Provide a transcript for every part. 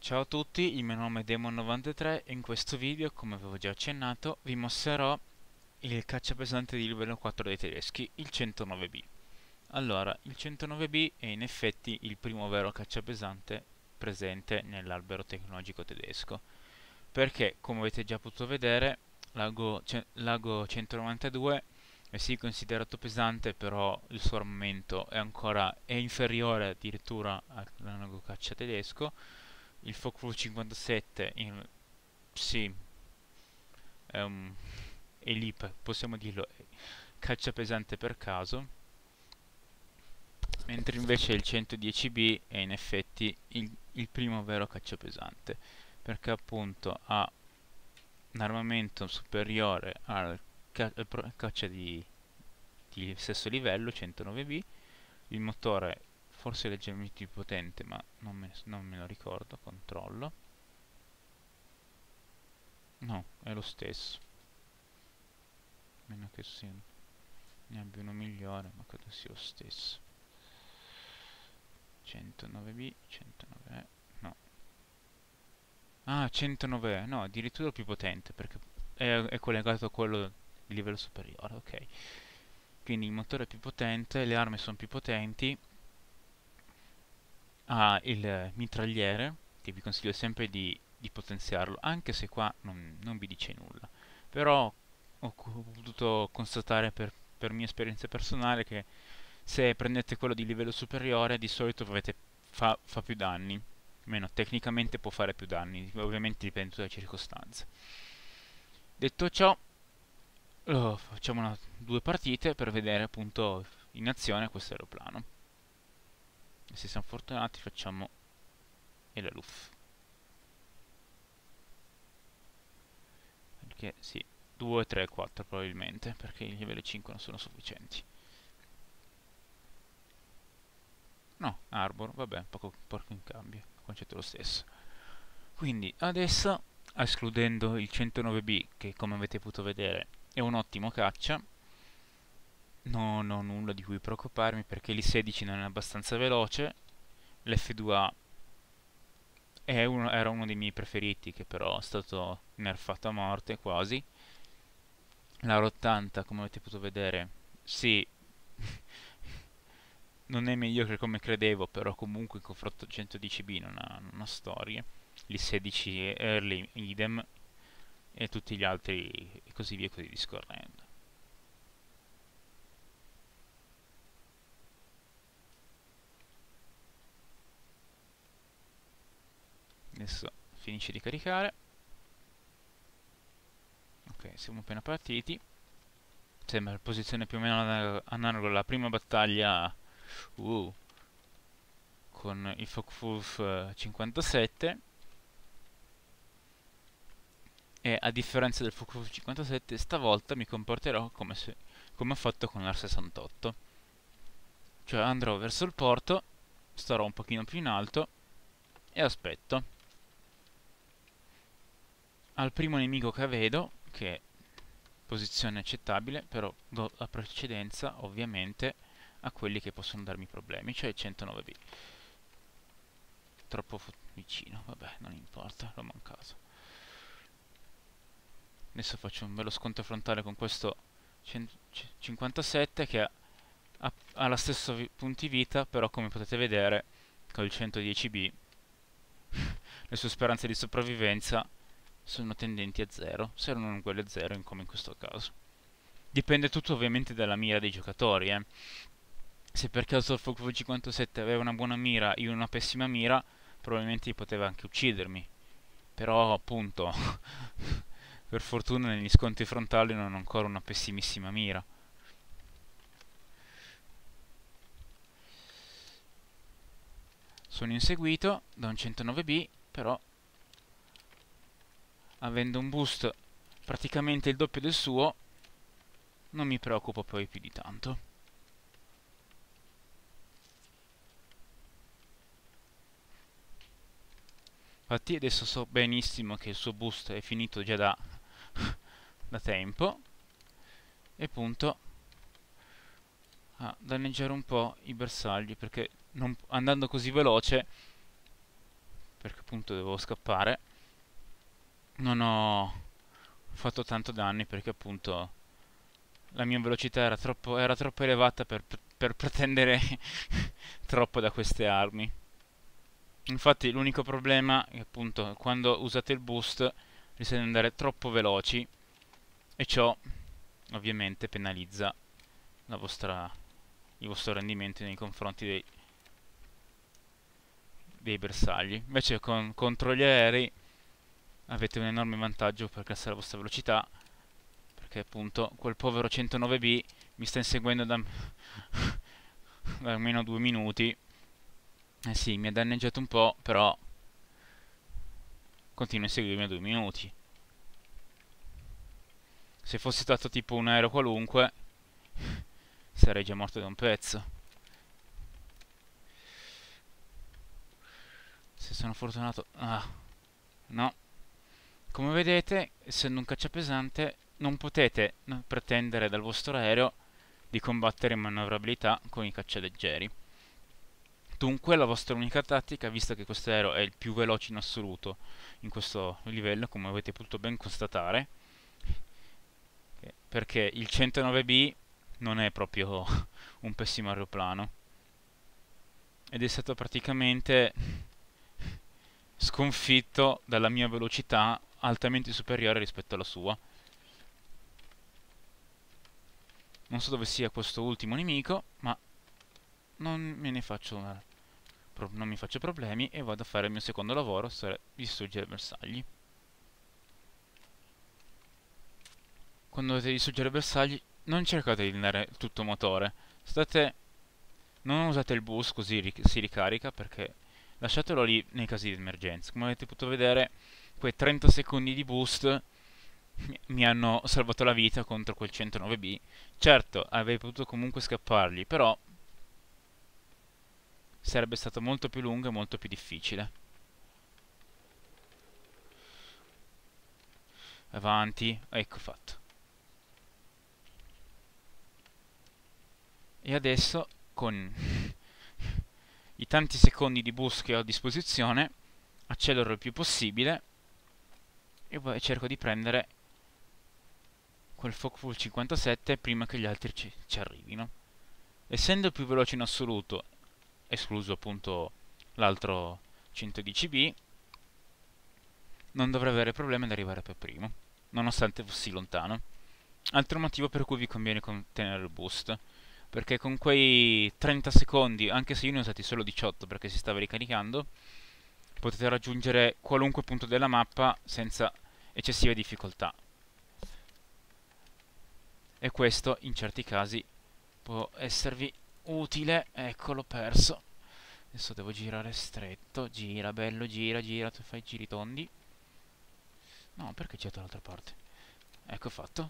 Ciao a tutti, il mio nome è Demon93 e in questo video, come avevo già accennato, vi mostrerò il cacciapesante di livello 4 dei tedeschi, il 109B. Allora, il 109B è in effetti il primo vero cacciapesante presente nell'albero tecnologico tedesco, perché, come avete già potuto vedere, l'Ago 192 è sì considerato pesante, però il suo armamento è inferiore addirittura all'Ago caccia tedesco. Il Focke-Wulf 57 sì, è un è lì, possiamo dirlo, caccia pesante per caso, mentre invece il 110B è in effetti il primo vero caccia pesante, perché appunto ha un armamento superiore al caccia di stesso livello, 109B, il motore forse leggermente più potente, ma non me lo ricordo, controllo. No, è lo stesso. Meno che sia, ne abbia uno migliore, ma credo sia lo stesso. 109B, 109E, no. Ah, 109E, no, addirittura più potente, perché è collegato a quello di livello superiore, ok. Quindi il motore è più potente, le armi sono più potenti, ha il mitragliere, che vi consiglio sempre di potenziarlo, anche se qua non vi dice nulla. Però ho potuto constatare per mia esperienza personale che se prendete quello di livello superiore di solito fa più danni. Almeno tecnicamente può fare più danni, ovviamente dipende dalle circostanze. Detto ciò, facciamo due partite per vedere appunto in azione questo aeroplano. E se siamo fortunati facciamo il Luff. Perché sì, 2, 3, 4 probabilmente, perché i livelli 5 non sono sufficienti. No, Arbor, vabbè, poco in cambio, il concetto è lo stesso. Quindi adesso, escludendo il 109B, che come avete potuto vedere è un ottimo caccia, non ho nulla di cui preoccuparmi perché l'I-16 non è abbastanza veloce, l'F2A era uno dei miei preferiti che però è stato nerfato a morte quasi. La R80, come avete potuto vedere, sì, non è meglio come credevo, però comunque in confronto al 110B non ha storie. L'I-16 Early idem e tutti gli altri e così via così discorrendo. Adesso finisce di caricare. Ok, siamo appena partiti. Sembra la posizione più o meno analoga alla prima battaglia uh, con il Focke-Wulf 57. E a differenza del Focke-Wulf 57, stavolta mi comporterò come ho fatto con l'Ar-68. Cioè andrò verso il porto, starò un pochino più in alto e aspetto. Al primo nemico che vedo, che è posizione accettabile, però do la precedenza ovviamente a quelli che possono darmi problemi, cioè il 109B. Troppo vicino, vabbè, non importa, l'ho mancato. Adesso faccio un bello scontro frontale con questo 57 che ha la stessa punti vita, però come potete vedere con il 110B le sue speranze di sopravvivenza sono tendenti a zero, se non uguali a zero come in questo caso. Dipende tutto ovviamente dalla mira dei giocatori, eh. Se per caso il Focke 57 aveva una buona mira e io una pessima mira, probabilmente poteva anche uccidermi. Però appunto, per fortuna negli scontri frontali non ho ancora una pessimissima mira. Sono inseguito da un 109B, però avendo un boost praticamente il doppio del suo, non mi preoccupo poi più di tanto. Infatti adesso so benissimo che il suo boost è finito già da tempo e appunto a danneggiare un po' i bersagli perché andando così veloce perché appunto dovevo scappare. Non ho fatto tanto danni perché appunto la mia velocità era troppo elevata per pretendere troppo da queste armi. Infatti l'unico problema è appunto quando usate il boost rischiate di andare troppo veloci e ciò ovviamente penalizza il vostro rendimento nei confronti dei bersagli. Invece contro gli aerei avete un enorme vantaggio per alzare la vostra velocità, perché appunto quel povero 109B mi sta inseguendo da almeno 2 minuti. Eh sì, mi ha danneggiato un po', però continua a inseguirmi a 2 minuti. Se fosse stato tipo un aereo qualunque, sarei già morto da un pezzo. Se sono fortunato... Ah, no. Come vedete, essendo un cacciapesante, non potete pretendere dal vostro aereo di combattere in manovrabilità con i caccialeggeri. Dunque la vostra unica tattica, visto che questo aereo è il più veloce in assoluto in questo livello, come avete potuto ben constatare, perché il 109B non è proprio un pessimo aeroplano, ed è stato praticamente sconfitto dalla mia velocità altamente superiore rispetto alla sua. Non so dove sia questo ultimo nemico, ma non me ne faccio non mi faccio problemi e vado a fare il mio secondo lavoro, cioè distruggere bersagli. Quando dovete distruggere bersagli, non cercate di andare tutto motore. Non usate il boost così si ricarica, perché lasciatelo lì nei casi di emergenza. Come avete potuto vedere, quei 30 secondi di boost mi hanno salvato la vita contro quel 109B. Certo, avrei potuto comunque scappargli, però sarebbe stato molto più lungo e molto più difficile. Avanti, ecco fatto. E adesso, con i tanti secondi di boost che ho a disposizione, accelero il più possibile e poi cerco di prendere quel Focke-Wulf 57 prima che gli altri ci arrivino. Essendo più veloce in assoluto, escluso appunto l'altro 110B, non dovrei avere problemi ad arrivare per primo, nonostante fossi lontano. Altro motivo per cui vi conviene contenere il boost, perché con quei 30 secondi, anche se io ne ho usati solo 18 perché si stava ricaricando, potete raggiungere qualunque punto della mappa senza eccessive difficoltà. E questo in certi casi può esservi utile. Ecco, l'ho perso. Adesso devo girare stretto. Gira, bello, gira, gira. Tu fai giri tondi. No, perché c'è dall'altra parte? Ecco fatto.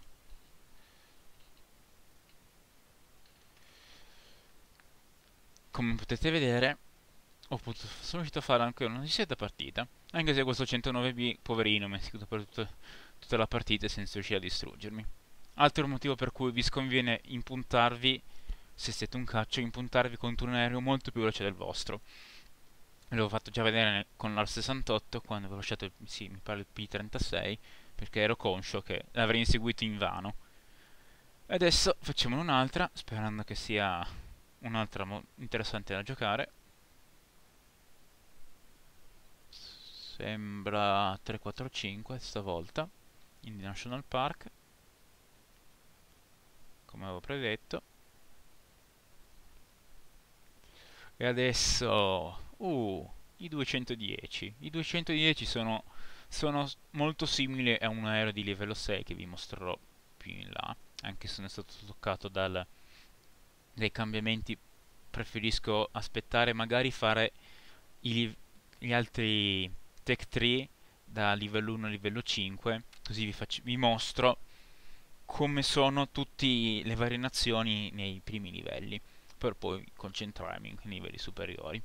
Come potete vedere, sono riuscito a fare anche una discreta partita. Anche se questo 109B, poverino, mi ha seguito per tutta la partita senza riuscire a distruggermi. Altro motivo per cui vi sconviene impuntarvi, se siete un caccio, impuntarvi contro un aereo molto più veloce del vostro. L'avevo fatto già vedere con l'AR-68 quando avevo lasciato, sì, mi pare il P-36, perché ero conscio che l'avrei inseguito invano. E adesso facciamo un'altra, sperando che sia un'altra interessante da giocare. Sembra 345 stavolta, in National Park, come avevo predetto. E adesso... i 210. I 210 sono molto simili a un aereo di livello 6 che vi mostrerò più in là, anche se non è stato toccato dai cambiamenti. Preferisco aspettare, magari fare gli altri Tech 3 da livello 1 a livello 5, così vi mostro come sono tutte le varie nazioni nei primi livelli, per poi concentrarmi nei livelli superiori.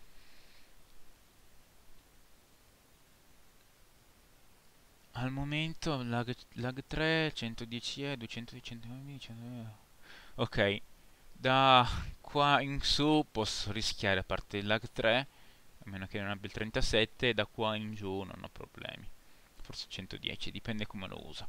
Al momento lag 3, 110E, 210, 100. Ok, da qua in su posso rischiare, a parte il lag 3, a meno che non abbia il 37, e da qua in giù non ho problemi. Forse 110, dipende come lo usa.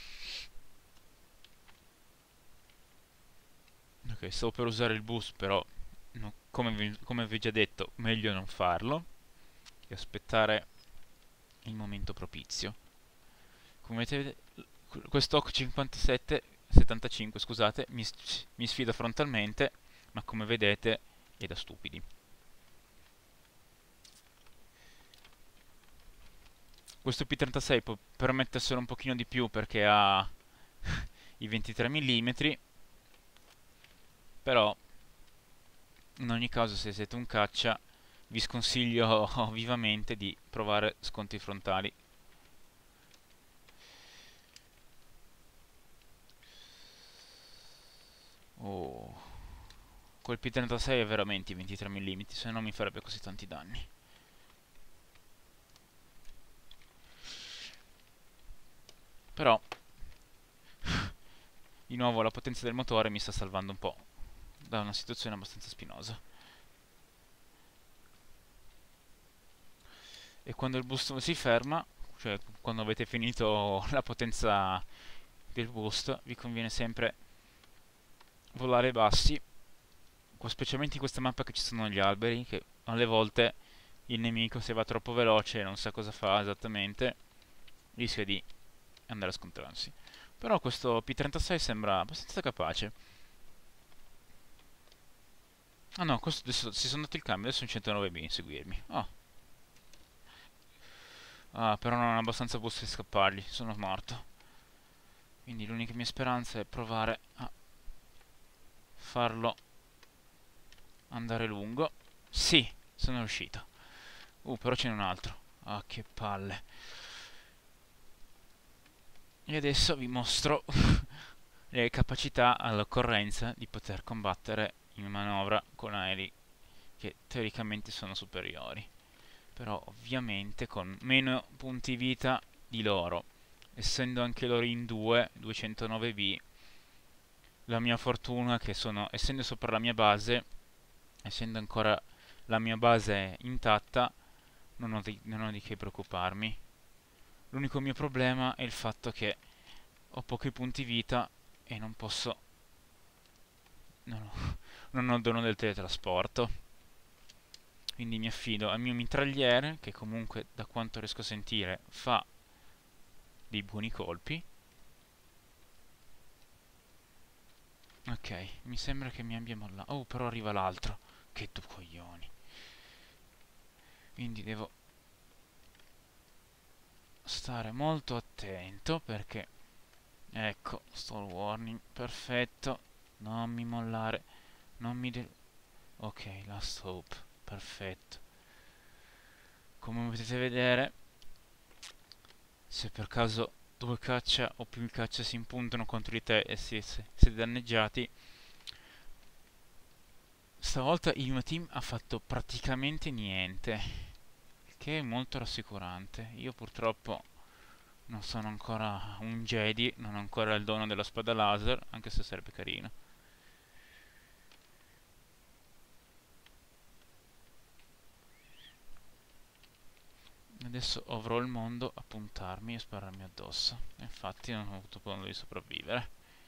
Ok, stavo per usare il boost, però come vi ho già detto, meglio non farlo e aspettare il momento propizio. Come vedete, questo 75, scusate, mi sfida frontalmente, ma come vedete è da stupidi. Questo P36 può permetterselo un pochino di più perché ha i 23 mm, però in ogni caso se siete un caccia vi sconsiglio vivamente di provare scontri frontali. Oh, quel P36 è veramente i 23 mm, se no mi farebbe così tanti danni. Però di nuovo la potenza del motore mi sta salvando un po' da una situazione abbastanza spinosa. E quando il boost si ferma, cioè quando avete finito la potenza del boost, vi conviene sempre volare bassi, specialmente in questa mappa che ci sono gli alberi, che alle volte il nemico, se va troppo veloce e non sa cosa fa esattamente, rischia di andare a scontrarsi. Però questo P36 sembra abbastanza capace. Ah no, questo adesso si sono dati il cambio, adesso sono 109B a inseguirmi. Oh. Ah, però non ho abbastanza boost per scappargli, sono morto. Quindi l'unica mia speranza è provare a farlo andare lungo. Sì, sono riuscito. Però ce n'è un altro. Ah, che palle. E adesso vi mostro le capacità all'occorrenza di poter combattere in manovra con aerei che teoricamente sono superiori. Però ovviamente con meno punti vita di loro. Essendo anche loro in 209B, la mia fortuna che sono, essendo sopra la mia base, essendo ancora la mia base intatta, non ho di che preoccuparmi. L'unico mio problema è il fatto che ho pochi punti vita e non posso... non ho il dono del teletrasporto. Quindi mi affido al mio mitragliere, che comunque da quanto riesco a sentire fa dei buoni colpi. Ok, mi sembra che mi abbia mollato. Oh, però arriva l'altro. Che tu coglioni. Quindi devo stare molto attento perché... Ecco, stall warning, perfetto. Non mi mollare. Non mi... Ok, last hope, perfetto. Come potete vedere, se per caso due caccia o più caccia si impuntano contro di te e siete danneggiati, stavolta il mio team ha fatto praticamente niente, il che è molto rassicurante. Io purtroppo non sono ancora un Jedi, non ho ancora il dono della spada laser, anche se sarebbe carino. Adesso avrò il mondo a puntarmi e spararmi addosso. Infatti non ho avuto modo di sopravvivere.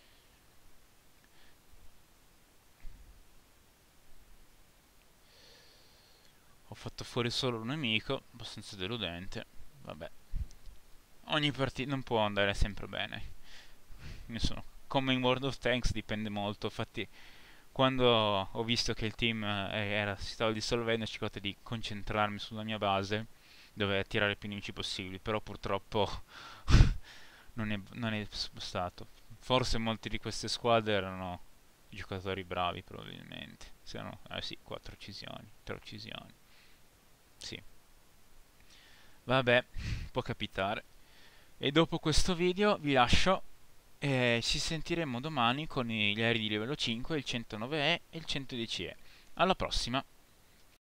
Ho fatto fuori solo un nemico, abbastanza deludente. Vabbè. Ogni partita non può andare sempre bene. Come in World of Tanks dipende molto. Infatti quando ho visto che il team si stava dissolvendo, ho cercato di concentrarmi sulla mia base, dove attirare più nemici possibili, però purtroppo non è stato. Forse molti di queste squadre erano giocatori bravi, probabilmente. Se no, sì, 4 uccisioni, 3 uccisioni. Sì. Vabbè, può capitare. E dopo questo video vi lascio e ci sentiremo domani con gli aerei di livello 5, il 109E e il 110E. Alla prossima!